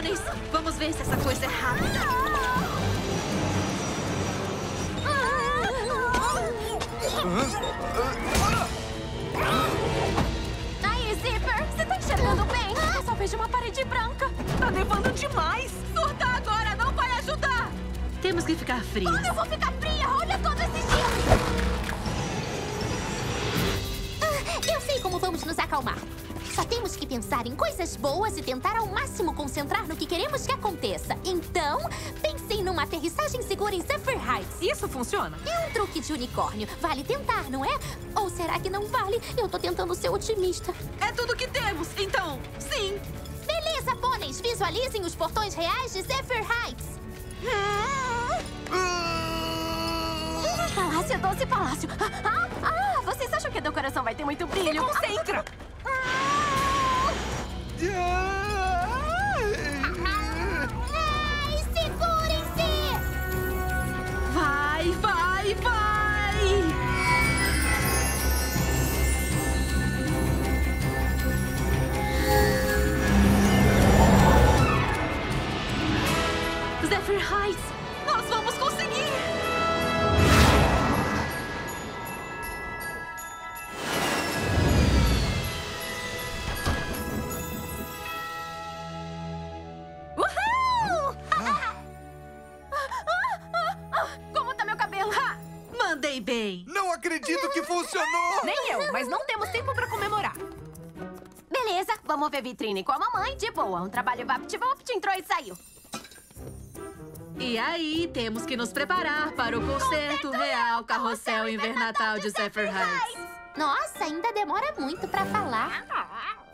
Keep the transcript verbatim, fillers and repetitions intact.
pôneis. Vamos ver se essa coisa é rápida. Aí, Zipper, você tá enxergando bem? Eu só vejo uma parede branca. Tá nevando demais. Surtar agora não vai ajudar. Temos que ficar frios. Como eu vou ficar fria? Olha todo esse gelo. Ah, eu sei como vamos nos acalmar. Só temos que pensar em coisas boas e tentar ao máximo concentrar no que queremos que aconteça. Então, pensem numa aterrissagem segura em Zephyr Heights. Isso funciona? É um truque de unicórnio. Vale tentar, não é? Ou será que não vale? Eu tô tentando ser otimista. É tudo que temos, então, sim. Beleza, pôneis. Visualizem os portões reais de Zephyr Heights. Palácio, doce palácio. Ah, ah, vocês acham que a decoração vai ter muito brilho? Se concentra. Ai, segurem-se! Vai, vai, vai! Zephyr Heights! Nós vamos conseguir. Uhul! Como tá meu cabelo? Ha! Mandei bem! Não acredito que funcionou! Nem eu, mas não temos tempo pra comemorar. Beleza, vamos ver vitrine com a mamãe. De boa, um trabalho vapt-vupt, entrou e saiu. E aí, temos que nos preparar para o concerto real Carrossel Invernatal de Zephyr Heights. Nossa, ainda demora muito pra falar.